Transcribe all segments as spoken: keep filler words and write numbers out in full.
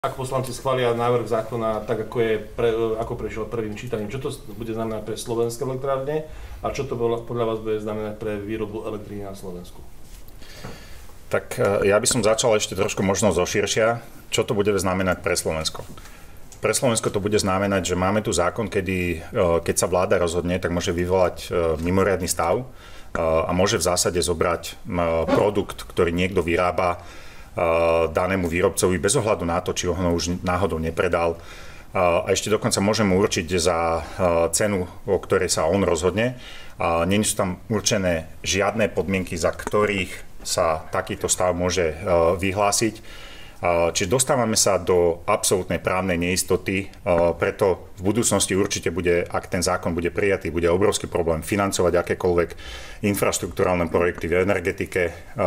Ak poslanci schvália návrh zákona tak, ako, je pre, ako prešiel prvým čítaním, čo to bude znamenať pre slovenské elektrárne a čo to podľa vás bude znamenať pre výrobu elektriny na Slovensku? Tak ja by som začal ešte trošku možno zoširšia. Čo to bude znamenať pre Slovensko? Pre Slovensko to bude znamenať, že máme tu zákon, kedy, keď sa vláda rozhodne, tak môže vyvolať mimoriadny stav a môže v zásade zobrať produkt, ktorý niekto vyrába danému výrobcovi bez ohľadu na to, či ho už náhodou nepredal. A ešte dokonca môžeme určiť za cenu, o ktorej sa on rozhodne. A nie sú tam určené žiadne podmienky, za ktorých sa takýto stav môže vyhlásiť. Čiže dostávame sa do absolútnej právnej neistoty, preto v budúcnosti určite bude, ak ten zákon bude prijatý, bude obrovský problém financovať akékoľvek infraštruktúrálne projekty v energetike.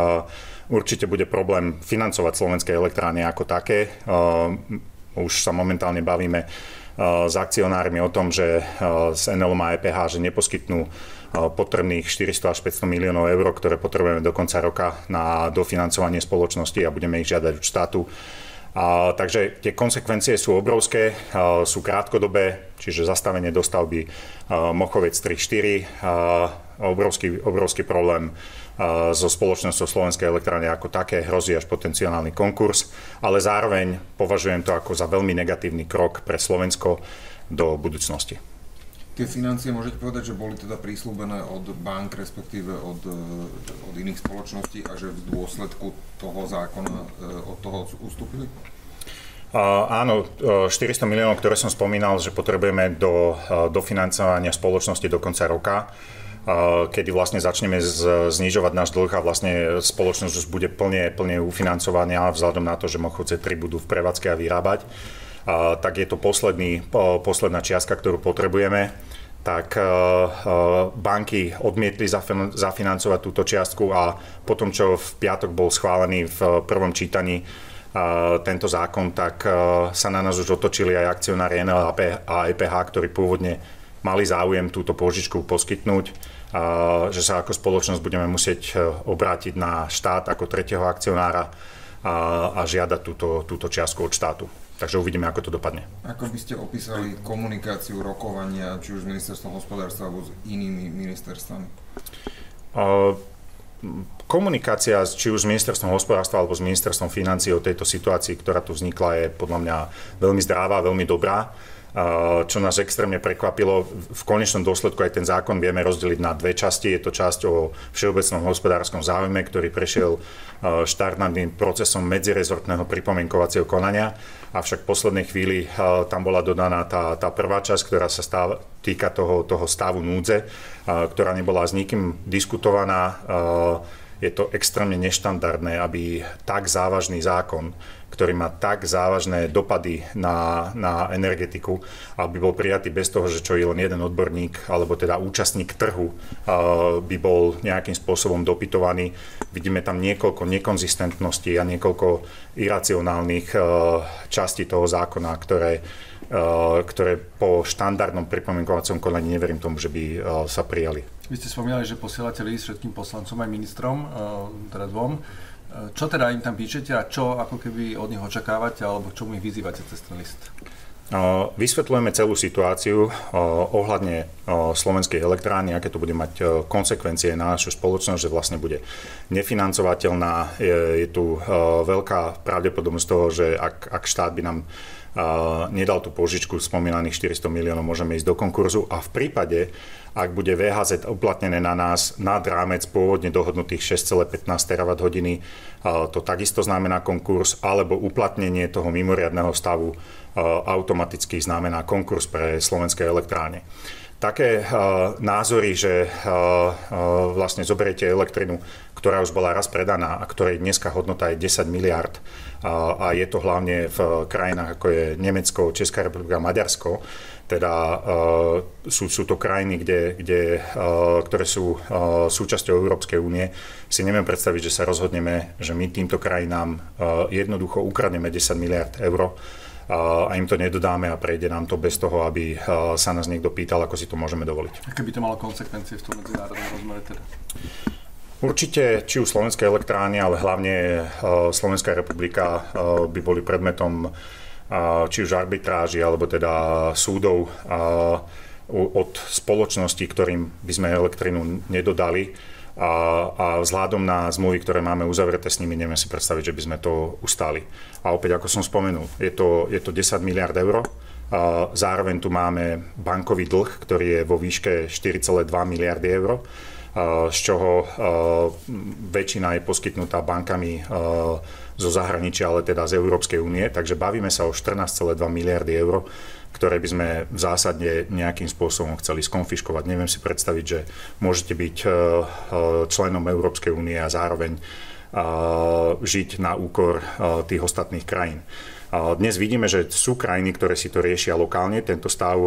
Určite bude problém financovať slovenské elektrárne ako také. Už sa momentálne bavíme s akcionármi o tom, že s Enelom a é pé há, že neposkytnú potrebných štyristo až päťsto miliónov eur, ktoré potrebujeme do konca roka na dofinancovanie spoločnosti a budeme ich žiadať od štátu. A, takže tie konsekvencie sú obrovské, a, sú krátkodobé, čiže zastavenie dostavby a, Mochovec tri štyri, a, obrovský, obrovský problém a, so spoločnosťou Slovenskej elektrárne ako také, hrozí až potenciálny konkurs, ale zároveň považujem to ako za veľmi negatívny krok pre Slovensko do budúcnosti. Tie financie môžete povedať, že boli teda prísľubené od bank, respektíve od, od iných spoločností a že v dôsledku toho zákona od toho ustúpili? Uh, áno, štyristo miliónov, ktoré som spomínal, že potrebujeme do dofinancovania spoločnosti do konca roka, uh, kedy vlastne začneme z, znižovať náš dlh a vlastne spoločnosť už bude plne, plne ufinancovaná vzhľadom na to, že Mochovce tri budú v prevádzke a vyrábať. Uh, tak je to posledný, uh, posledná čiastka, ktorú potrebujeme, tak uh, uh, banky odmietli zafin- zafinancovať túto čiastku a potom, čo v piatok bol schválený v prvom čítaní uh, tento zákon, tak uh, sa na nás už otočili aj akcionári Enel a é pé há, ktorí pôvodne mali záujem túto pôžičku poskytnúť, uh, že sa ako spoločnosť budeme musieť obrátiť na štát ako tretieho akcionára a, a žiadať túto, túto čiastku od štátu. Takže uvidíme, ako to dopadne. Ako by ste opísali komunikáciu, rokovania, či už s ministerstvom hospodárstva alebo s inými ministerstvami? Uh, komunikácia či už s ministerstvom hospodárstva alebo s ministerstvom financií o tejto situácii, ktorá tu vznikla, je podľa mňa veľmi zdravá, veľmi dobrá. Uh, čo nás extrémne prekvapilo, v konečnom dôsledku aj ten zákon vieme rozdeliť na dve časti. Je to časť o všeobecnom hospodárskom záujme, ktorý prešiel uh, štátnym procesom medzirezortného pripomienkovacieho konania. Avšak v poslednej chvíli uh, tam bola dodaná tá, tá prvá časť, ktorá sa stáva, týka toho, toho stavu núdze, uh, ktorá nebola s nikým diskutovaná. Uh, je to extrémne neštandardné, aby tak závažný zákon, ktorý má tak závažné dopady na, na energetiku, aby bol prijatý bez toho, že čo je len jeden odborník, alebo teda účastník trhu uh, by bol nejakým spôsobom dopytovaný. Vidíme tam niekoľko nekonzistentností a niekoľko iracionálnych uh, častí toho zákona, ktoré, uh, ktoré po štandardnom pripomienkovacom konaní neverím tomu, že by uh, sa prijali. Vy ste spomínali, že posielate list všetkým poslancom aj ministrom, uh, teda dvom. Čo teda im tam píšete a čo ako keby od nich očakávate alebo k čomu ich vyzývate cez ten list? Vysvetľujeme celú situáciu ohľadne slovenskej elektrárny, aké to bude mať konsekvencie na našu spoločnosť, že vlastne bude nefinancovateľná. Je, je tu veľká pravdepodobnosť toho, že ak, ak štát by nám nedal tú požičku spomínaných štyristo miliónov, môžeme ísť do konkurzu a v prípade, ak bude vé há zet uplatnené na nás nad rámec pôvodne dohodnutých šesť celá pätnásť terawatt hodiny, to takisto znamená konkurs, alebo uplatnenie toho mimoriadneho stavu automaticky znamená konkurs pre slovenské elektrárne. Také uh, názory, že uh, uh, vlastne zoberiete elektrinu, ktorá už bola raz predaná a ktorej dneska hodnota je desať miliárd uh, a je to hlavne v krajinách ako je Nemecko, Česká republika, Maďarsko, teda uh, sú, sú to krajiny, kde, kde, uh, ktoré sú uh, súčasťou Európskej únie, si neviem predstaviť, že sa rozhodneme, že my týmto krajinám uh, jednoducho ukradneme desať miliárd eur a im to nedodáme a prejde nám to bez toho, aby sa nás niekto pýtal, ako si to môžeme dovoliť. Aké by to malo konsekvencie v tom medzinárodnom rozmere teda? Určite, či už slovenské elektrárne, ale hlavne Slovenská republika by boli predmetom či už arbitráži, alebo teda súdov od spoločností, ktorým by sme elektrinu nedodali. A, a vzhľadom na zmluvy, ktoré máme uzavreté s nimi, neviem si predstaviť, že by sme to ustáli. A opäť, ako som spomenul, je to, je to desať miliárd eur. A zároveň tu máme bankový dlh, ktorý je vo výške štyri celé dva miliardy eur, z čoho väčšina je poskytnutá bankami zo zahraničia, ale teda z Európskej únie. Takže bavíme sa o štrnásť celé dva miliardy eur, ktoré by sme v zásade nejakým spôsobom chceli skonfiškovať. Neviem si predstaviť, že môžete byť členom Európskej únie a zároveň žiť na úkor tých ostatných krajín. Dnes vidíme, že sú krajiny, ktoré si to riešia lokálne, tento stav,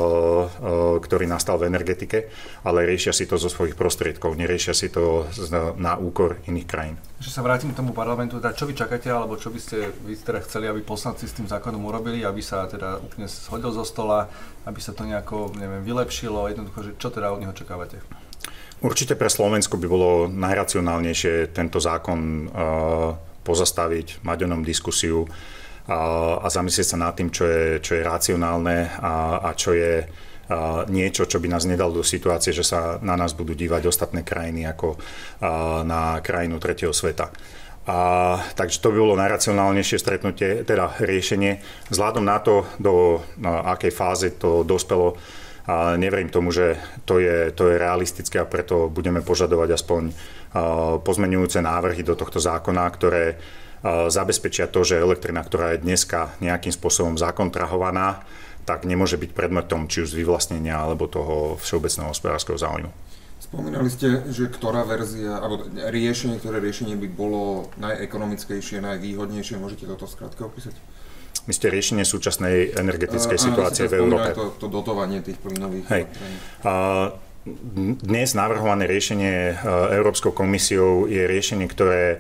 ktorý nastal v energetike, ale riešia si to zo svojich prostriedkov, neriešia si to na úkor iných krajín. Že sa vrátim k tomu parlamentu, teda čo vy čakáte, alebo čo by ste vy teda chceli, aby poslanci s tým zákonom urobili, aby sa teda úplne shodil zo stola, aby sa to nejako, neviem, vylepšilo, jednoducho, že čo teda od neho očakávate? Určite pre Slovensko by bolo najracionálnejšie tento zákon pozastaviť, mať o ňom diskusiu, a, a zamyslieť sa nad tým, čo je, čo je racionálne a, a čo je a, niečo, čo by nás nedalo do situácie, že sa na nás budú dívať ostatné krajiny ako a, na krajinu tretieho sveta. A, takže to by bolo najracionálnejšie stretnutie, teda riešenie. Vzhľadom na to, do na akej fáze to dospelo, a neverím tomu, že to je, to je realistické a preto budeme požadovať aspoň a, pozmeňujúce návrhy do tohto zákona, ktoré zabezpečia to, že elektrina, ktorá je dneska nejakým spôsobom zakontrahovaná, tak nemôže byť predmetom či už z vyvlastnenia alebo toho všeobecného hospodárskeho záujmu. Spomínali ste, že ktorá verzia, alebo riešenie, ktoré riešenie by bolo najekonomickejšie, najvýhodnejšie, môžete toto skratke opísať? Myslíte riešenie súčasnej energetickej uh, situácie v Európe? To, to dotovanie tých plynových Hej. Uh, dnes navrhované riešenie Európskou komisiou je riešenie, ktoré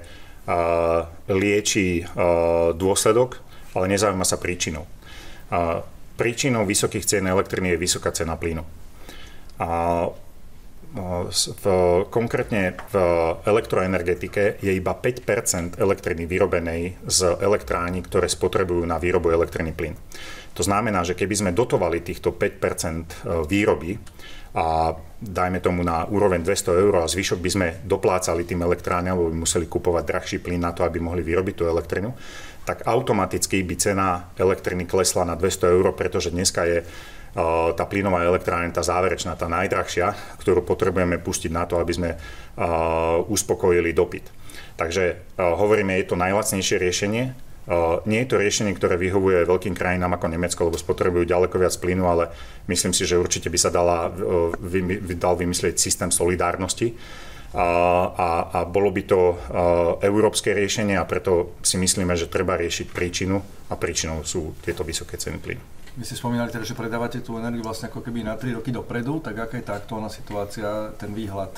lieči dôsledok, ale nezaujíma sa príčinou. Príčinou vysokých cien elektriny je vysoká cena plynu. A v, konkrétne v elektroenergetike je iba päť percent elektriny vyrobenej z elektrární, ktoré spotrebujú na výrobu elektriny plyn. To znamená, že keby sme dotovali týchto päť percent výroby a dajme tomu na úroveň dvesto eur a zvyšok by sme doplácali tým elektrárňam, lebo by museli kupovať drahší plyn na to, aby mohli vyrobiť tú elektrinu, tak automaticky by cena elektriny klesla na dvesto eur, pretože dneska je tá plynová elektrárne, tá záverečná, tá najdrahšia, ktorú potrebujeme pustiť na to, aby sme uspokojili dopyt. Takže hovoríme, je to najlacnejšie riešenie. Nie je to riešenie, ktoré vyhovuje veľkým krajinám ako Nemecko, lebo spotrebujú ďaleko viac plynu, ale myslím si, že určite by sa dala, dal vymyslieť systém solidárnosti a, a, a bolo by to európske riešenie a preto si myslíme, že treba riešiť príčinu a príčinou sú tieto vysoké ceny plynu. Vy ste spomínali teda, že predávate tú energiu vlastne ako keby na tri roky dopredu, tak aká je tá aktuálna situácia, ten výhľad?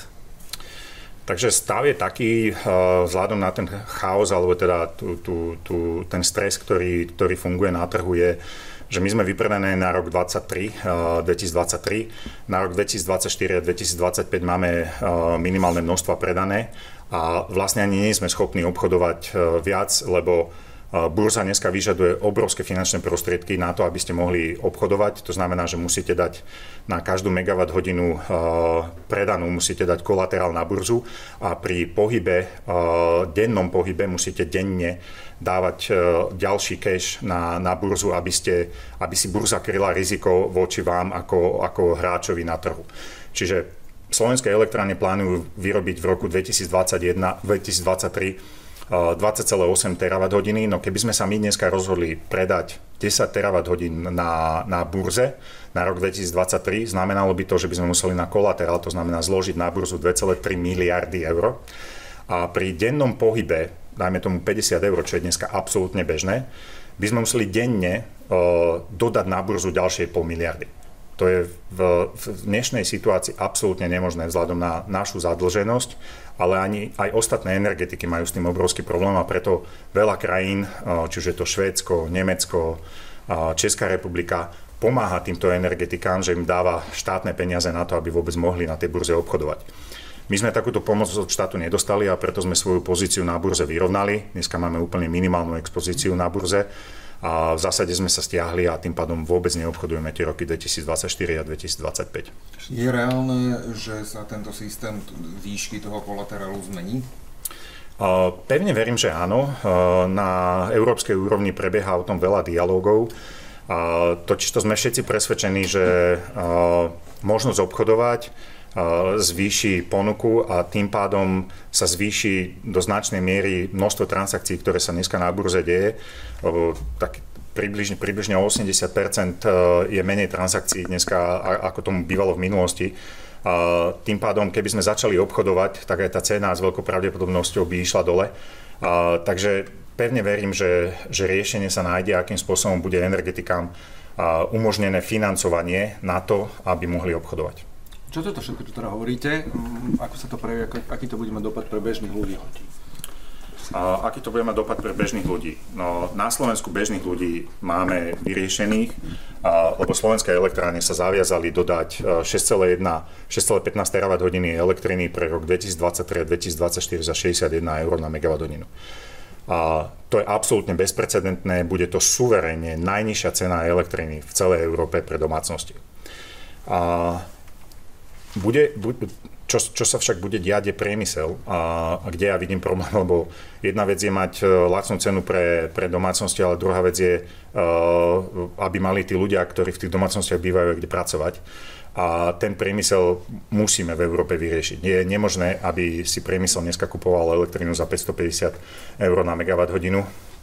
Takže stav je taký, vzhľadom na ten chaos, alebo teda tú, tú, tú, ten stres, ktorý, ktorý funguje na trhu, je, že my sme vypredané na rok dvadsaťtri, dvetisícdvadsaťtri, na rok dvetisícdvadsaťštyri a dvetisícdvadsaťpäť máme minimálne množstva predané a vlastne ani nie sme schopní obchodovať viac, lebo burza dneska vyžaduje obrovské finančné prostriedky na to, aby ste mohli obchodovať. To znamená, že musíte dať na každú megawatt hodinu predanú, musíte dať kolaterál na burzu a pri pohybe, dennom pohybe musíte denne dávať ďalší cash na, na burzu, aby, ste, aby si burza kryla riziko voči vám ako, ako hráčovi na trhu. Čiže slovenské elektrárne plánujú vyrobiť v roku dvetisícdvadsaťjeden dvetisícdvadsaťtri dvadsať celé osem terawatt hodiny, no keby sme sa my dneska rozhodli predať desať terawatt hodín na, na burze na rok dvetisícdvadsaťtri, znamenalo by to, že by sme museli na kolaterál, to znamená zložiť na burzu dva celé tri miliardy eur. A pri dennom pohybe, dajme tomu päťdesiat eur, čo je dneska absolútne bežné, by sme museli denne uh, dodať na burzu ďalšie pol miliardy. To je v, v dnešnej situácii absolútne nemožné vzhľadom na našu zadlženosť, ale ani aj ostatné energetiky majú s tým obrovský problém a preto veľa krajín, či už je to Švédsko, Nemecko, Česká republika, pomáha týmto energetikám, že im dáva štátne peniaze na to, aby vôbec mohli na tej burze obchodovať. My sme takúto pomoc od štátu nedostali a preto sme svoju pozíciu na burze vyrovnali. Dneska máme úplne minimálnu expozíciu na burze A v zásade sme sa stiahli a tým pádom vôbec neobchodujeme tie roky dvetisícdvadsaťštyri a dvetisícdvadsaťpäť. Je reálne, že sa tento systém výšky toho kolaterálu zmení? Uh, pevne verím, že áno. Uh, na európskej úrovni prebieha o tom veľa dialógov. Uh, totiž to sme všetci presvedčení, že uh, možnosť obchodovať zvýši ponuku a tým pádom sa zvýši do značnej miery množstvo transakcií, ktoré sa dneska na burze deje. Tak približne, približne osemdesiat percent je menej transakcií dneska, ako tomu bývalo v minulosti. Tým pádom, keby sme začali obchodovať, tak aj tá cena s veľkou pravdepodobnosťou by išla dole. Takže pevne verím, že, že riešenie sa nájde, akým spôsobom bude energetikám umožnené financovanie na to, aby mohli obchodovať. Čo toto všetko, čo teda hovoríte, ako sa to prejaví, aký to bude mať dopad pre bežných ľudí? A aký to bude mať dopad pre bežných ľudí? No, na Slovensku bežných ľudí máme vyriešených, a, lebo slovenské elektrárne sa zaviazali dodať šesť celá jeden, šesť celá pätnásť terawatt hodiny elektriny pre rok dvetisícdvadsaťtri a dvetisícdvadsaťštyri za šesťdesiatjeden eur na megawatt hodinu. A to je absolútne bezprecedentné, bude to suverénne najnižšia cena elektriny v celej Európe pre domácnosti. A Bude, bude, čo, čo sa však bude diať je priemysel, a, a kde ja vidím problém, lebo jedna vec je mať lacnú cenu pre, pre domácnosti, ale druhá vec je, aby mali tí ľudia, ktorí v tých domácnostiach bývajú, kde pracovať. A ten priemysel musíme v Európe vyriešiť. Je nemožné, aby si priemysel dneska kupoval elektrínu za päťstopäťdesiat eur na megawatt hodinu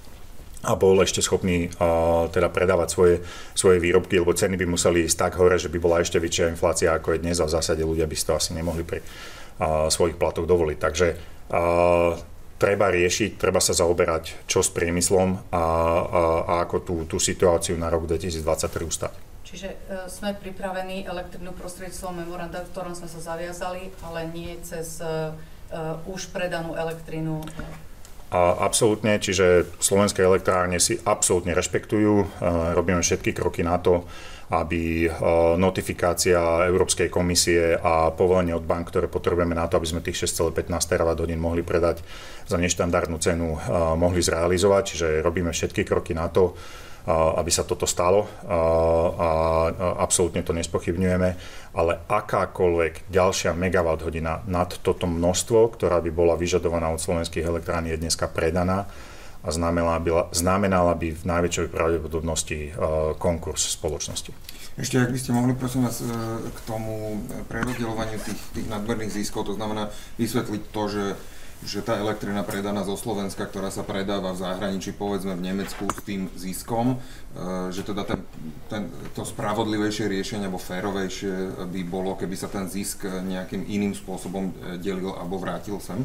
a bol ešte schopný uh, teda predávať svoje, svoje výrobky, lebo ceny by museli ísť tak hore, že by bola ešte väčšia inflácia ako je dnes a v zásade ľudia by si to asi nemohli pri uh, svojich platoch dovoliť. Takže uh, treba riešiť, treba sa zaoberať čo s priemyslom a, a, a ako tú, tú situáciu na rok dvetisícdvadsaťtri ustať. Čiže uh, sme pripravení elektrínu prostredstvom memoranda, v ktorom sme sa zaviazali, ale nie cez uh, uh, už predanú elektrínu. Uh, A absolútne, čiže slovenské elektrárne si absolútne rešpektujú. Robíme všetky kroky na to, aby notifikácia Európskej komisie a povolenie od bank, ktoré potrebujeme na to, aby sme tých šesť celá pätnásť terawatt hodín mohli predať za neštandardnú cenu, mohli zrealizovať. Čiže robíme všetky kroky na to, aby sa toto stalo a absolútne to nespochybňujeme, ale akákoľvek ďalšia megawatt hodina nad toto množstvo, ktorá by bola vyžadovaná od slovenských elektrární, je dneska predaná a znamenala by, znamenala by v najväčšej pravdepodobnosti konkurs spoločnosti. Ešte, ak by ste mohli, prosím vás, k tomu prerozdeľovaniu tých, tých nadmerných ziskov, to znamená vysvetliť to, že že tá elektrina predaná zo Slovenska, ktorá sa predáva v zahraničí, povedzme v Nemecku s tým ziskom, že teda ten, ten, to spravodlivejšie riešenie alebo férovejšie by bolo, keby sa ten zisk nejakým iným spôsobom delil alebo vrátil sem?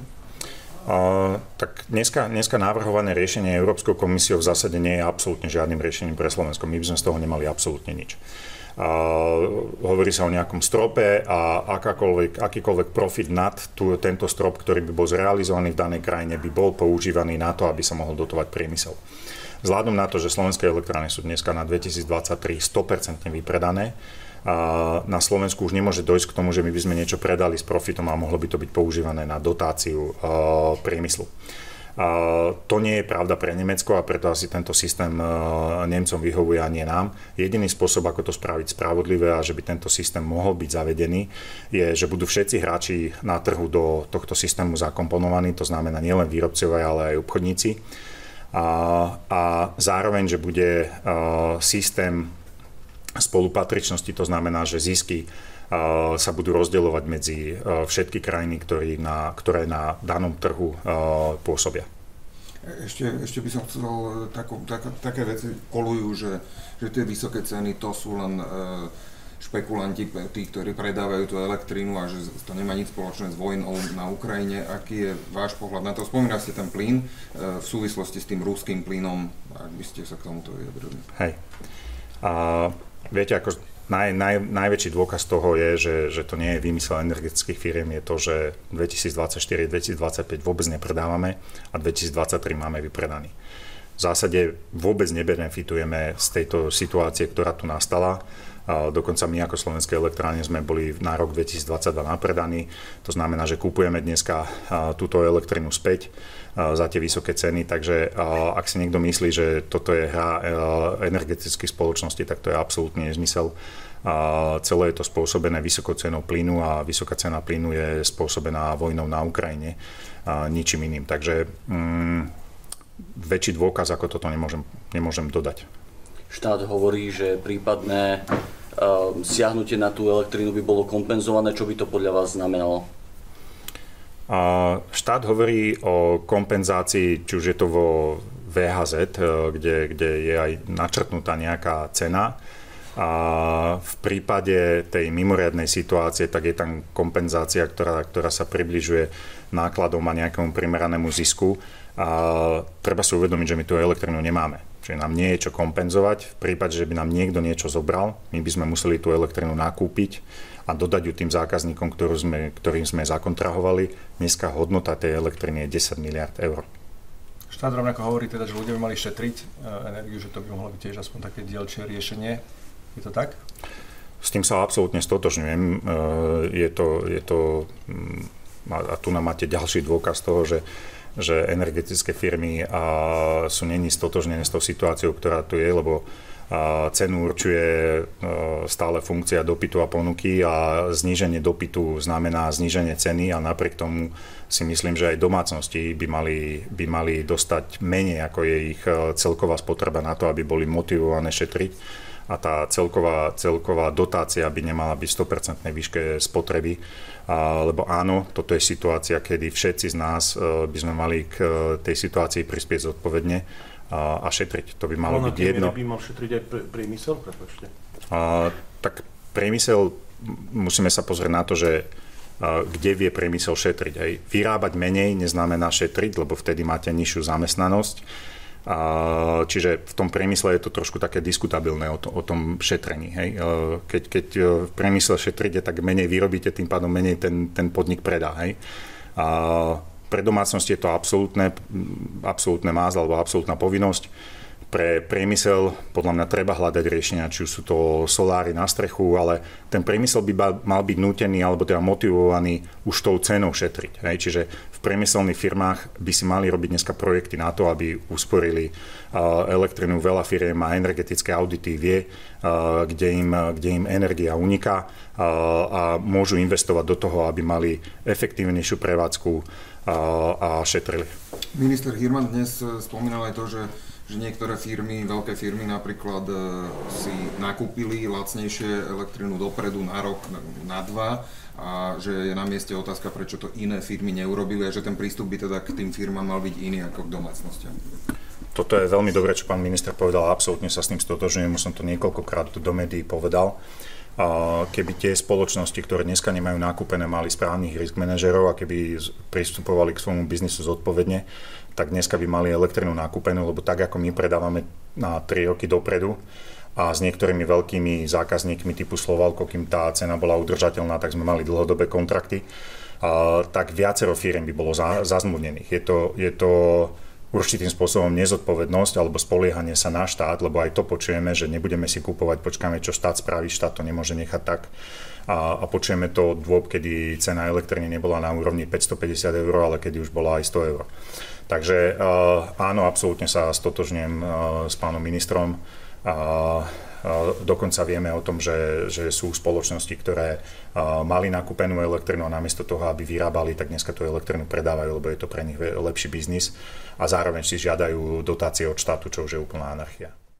Uh, tak dneska, dneska navrhované riešenie Európskou komisiou v zásade nie je absolútne žiadnym riešením pre Slovensko. My by sme z toho nemali absolútne nič. Uh, hovorí sa o nejakom strope a akákoľvek, akýkoľvek profit nad tú, tento strop, ktorý by bol zrealizovaný v danej krajine, by bol používaný na to, aby sa mohol dotovať priemysel. Vzhľadom na to, že slovenské elektrárne sú dneska na dvetisícdvadsaťtri sto percent vypredané, a na Slovensku už nemôže dojsť k tomu, že my by sme niečo predali s profitom a mohlo by to byť používané na dotáciu uh, priemyslu. Uh, to nie je pravda pre Nemecko a preto asi tento systém uh, Nemcom vyhovuje a nie nám. Jediný spôsob, ako to spraviť spravodlivé a že by tento systém mohol byť zavedený, je, že budú všetci hráči na trhu do tohto systému zakomponovaní, to znamená nielen výrobcovia, ale aj obchodníci. A, a zároveň, že bude uh, systém spolupatričnosti, to znamená, že zisky uh, sa budú rozdeľovať medzi uh, všetky krajiny, ktoré na, ktoré na danom trhu uh, pôsobia. Ešte, ešte by som chcel, tako, tak, také veci kolujú, že, že tie vysoké ceny to sú len uh, špekulanti, tí, ktorí predávajú tú elektrínu a že to nemá nič spoločné s vojnou na Ukrajine. Aký je váš pohľad na to? Spomínali ste ten plyn uh, v súvislosti s tým ruským plynom, ak by ste sa k tomuto vyjadrili. Hej. Uh, Viete, ako naj, naj, najväčší dôkaz toho je, že, že to nie je výmysel energetických firiem, je to, že dvetisícdvadsaťštyri dvetisícdvadsaťpäť vôbec nepredávame a dvetisícdvadsaťtri máme vypredaný. v zásade vôbec nebenefitujeme z tejto situácie, ktorá tu nastala. Dokonca my ako Slovenské elektrárne sme boli na rok dvetisícdvadsaťdva napredaní. To znamená, že kupujeme dneska túto elektrinu späť za tie vysoké ceny. Takže ak si niekto myslí, že toto je hra energetických spoločností, tak to je absolútny nezmysel. Celé je to spôsobené vysokou cenou plynu a vysoká cena plynu je spôsobená vojnou na Ukrajine, ničím iným. Takže mm, väčší dôkaz ako toto nemôžem, nemôžem dodať. Štát hovorí, že prípadné uh, siahnutie na tú elektrínu by bolo kompenzované. Čo by to podľa vás znamenalo? Uh, štát hovorí o kompenzácii, či už je to vo vé há zet, kde, kde je aj načrtnutá nejaká cena. A v prípade tej mimoriadnej situácie, tak je tam kompenzácia, ktorá, ktorá sa približuje nákladom a nejakému primeranému zisku. A treba si uvedomiť, že my tú elektrinu nemáme. Čiže nám nie je čo kompenzovať. V prípade, že by nám niekto niečo zobral, my by sme museli tú elektrinu nakúpiť a dodať ju tým zákazníkom, ktorú sme, ktorým sme zakontrahovali. Dneska hodnota tej elektriny je desať miliárd eur. Štát rovnako hovorí teda, že ľudia by mali šetriť energiu, že to by mohlo byť tiež aspoň také dielčie riešenie. Je to tak? S tým sa absolútne stotožňujem. Je to, je to, a tu nám máte ďalší dôkaz toho, že, že energetické firmy sú není stotožnené s tou situáciou, ktorá tu je, lebo cenu určuje stále funkcia dopytu a ponuky a zníženie dopytu znamená zníženie ceny a napriek tomu si myslím, že aj domácnosti by mali, by mali dostať menej, ako je ich celková spotreba na to, aby boli motivované šetriť. A tá celková, celková dotácia by nemala byť v sto percent výške spotreby, a, lebo áno, toto je situácia, kedy všetci z nás e, by sme mali k e, tej situácii prispieť zodpovedne a, a šetriť. To by malo byť jedno. By mal šetriť aj priemysel, prepáčte. Tak priemysel, musíme sa pozrieť na to, že a, kde vie priemysel šetriť. Hej. Vyrábať menej neznamená šetriť, lebo vtedy máte nižšiu zamestnanosť. A, čiže v tom priemysle je to trošku také diskutabilné o, to, o tom šetrení. Hej. Keď, keď v priemysle šetríte, tak menej vyrobíte, tým pádom menej ten, ten podnik predá. Hej. A pre domácnosti je to absolútne, absolútne máz alebo absolútna povinnosť. Pre priemysel podľa mňa treba hľadať riešenia, či sú to soláry na strechu, ale ten priemysel by mal byť nútený alebo teda motivovaný už tou cenou šetriť. Hej. Čiže v priemyselných firmách by si mali robiť dneska projekty na to, aby usporili uh, elektrinu. Veľa firiem má energetické audity, vie, uh, kde, im, kde im energia uniká uh, a môžu investovať do toho, aby mali efektívnejšiu prevádzku uh, a šetrili. Minister Hirman dnes spomínal aj to, že že niektoré firmy, veľké firmy napríklad si nakúpili lacnejšie elektrinu dopredu na rok, na dva a že je na mieste otázka, prečo to iné firmy neurobili a že ten prístup by teda k tým firmám mal byť iný ako k domácnostiam. Toto je veľmi dobré, čo pán minister povedal, absolútne sa s tým stotožňujem, už som to niekoľkokrát do médií povedal. Keby tie spoločnosti, ktoré dneska nemajú nakúpené, mali správnych risk manažerov a keby pristupovali k svojmu biznisu zodpovedne, tak dneska by mali elektrinu nakúpenú, lebo tak ako my predávame na tri roky dopredu a s niektorými veľkými zákazníkmi typu Slovalko, kým tá cena bola udržateľná, tak sme mali dlhodobé kontrakty, tak viacero firiem by bolo zazmluvnených. Je to, je to určitým spôsobom nezodpovednosť alebo spoliehanie sa na štát, lebo aj to počujeme, že nebudeme si kúpovať, počkáme, čo štát spraví, štát to nemôže nechať tak. A, a počujeme to dôb, kedy cena elektriny nebola na úrovni päťstopäťdesiat eur, ale kedy už bola aj sto eur. Takže áno, absolútne sa stotožňujem s pánom ministrom. Dokonca vieme o tom, že, že sú spoločnosti, ktoré mali nakúpenú elektrinu a namiesto toho, aby vyrábali, tak dneska tú elektrinu predávajú, lebo je to pre nich lepší biznis a zároveň si žiadajú dotácie od štátu, čo už je úplná anarchia.